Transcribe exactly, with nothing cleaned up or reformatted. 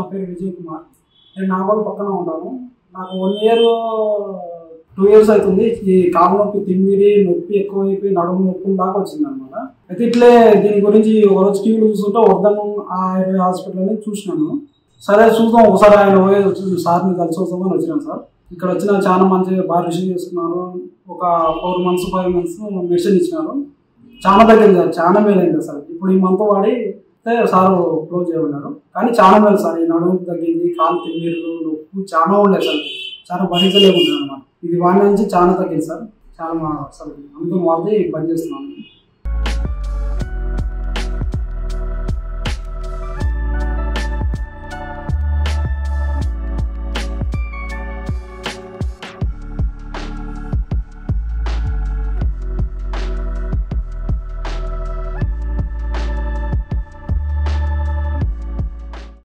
పేరు విజయ్ కుమార్. నేను నాగోల్ పక్కన ఉంటాను. నాకు వన్ ఇయర్ టూ ఇయర్స్ అవుతుంది. ఈ కాలు నొప్పి, తిమ్మిరి నొప్పి ఎక్కువైపోయి నడుము నొప్పి దాకా వచ్చింది అనమాట. అయితే ఇట్లే దీని గురించి ఒకరోజు టీవీలో చూస్తుంటే వర్ధన్ ఆయుర్వేద హాస్పిటల్ అని చూసినాను. సరే చూద్దాం ఒకసారి ఆయన పోయేది వచ్చి సార్ని కలిసి వస్తామని వచ్చినాను సార్. ఇక్కడ వచ్చిన చాలా మంచి బాగా రిసీవ్ చేసుకున్నారు. ఒక four months five months medicine ఇచ్చినారు. చాలా తగ్గింది సార్, చాలా మేలు అయింది సార్. ఇప్పుడు ఈ మంత్ వాడి సార్ క్లోజ్ చేయమన్నారు. కానీ చాలా మేలు సార్. ఈ నడుము తగ్గింది, కాలు తిమ్మిర్లు నొప్పి చాలా ఉండేది సార్. చాలా భరించలేకుండా అనమాట. ఇది వాడి నుంచి చాలా తగ్గింది సార్. చాలా సార్ అందుకే వాడితే పనిచేస్తున్నాను.